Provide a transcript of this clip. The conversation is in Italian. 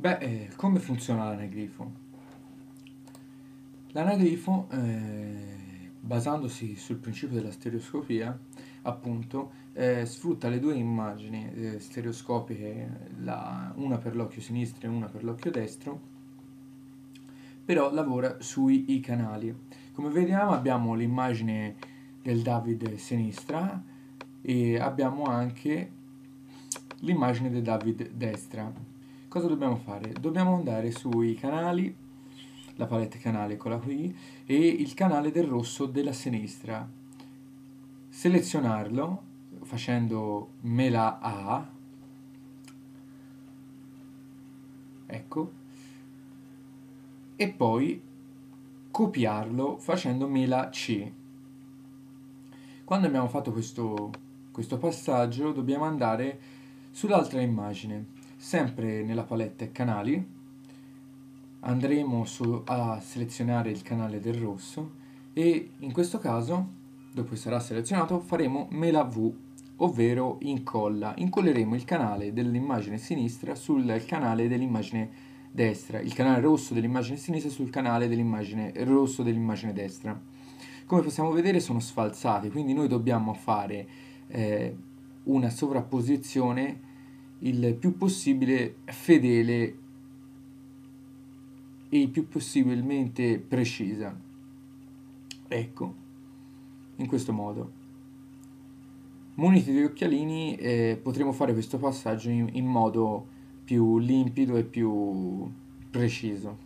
Come funziona l'anagrifo? L'anagrifo, basandosi sul principio della stereoscopia, appunto, sfrutta le due immagini stereoscopiche, una per l'occhio sinistro e una per l'occhio destro, però lavora sui canali. Come vediamo abbiamo l'immagine del David sinistra e abbiamo anche l'immagine del David destra. Cosa dobbiamo fare? Dobbiamo andare sui canali, la palette canale, eccola qui, e il canale del rosso della sinistra. Selezionarlo facendo mela A, ecco, e poi copiarlo facendo mela C. Quando abbiamo fatto questo passaggio dobbiamo andare sull'altra immagine, sempre nella palette canali, andremo a selezionare il canale del rosso e in questo caso, dopo che sarà selezionato, faremo mela V, ovvero incolla. Incolleremo il canale dell'immagine sinistra sul canale dell'immagine destra, il canale rosso dell'immagine sinistra sul canale dell'immagine rosso dell'immagine destra. Come possiamo vedere sono sfalsati, quindi noi dobbiamo fare una sovrapposizione il più possibile fedele e il più possibilmente precisa. Ecco, in questo modo. Muniti di occhialini potremo fare questo passaggio in modo più limpido e più preciso.